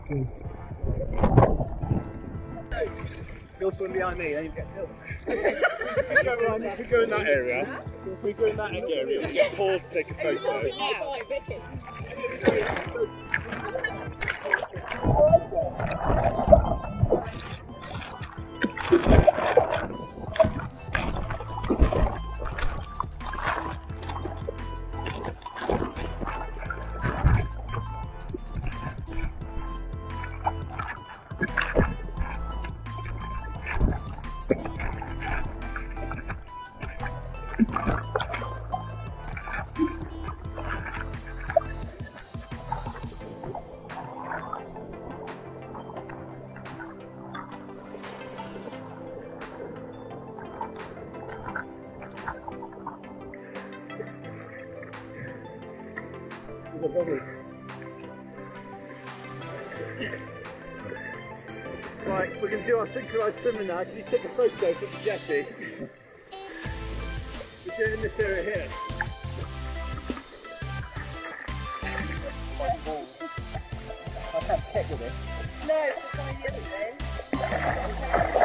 You'll swim behind me, then you get killed. If we go in that area, we get Paul to take a photo. Right, we're going to do our synchronised swimming now. Can you take a photo for the jetty? We're doing in this area here. I can't kick with it. No, it's not the other way.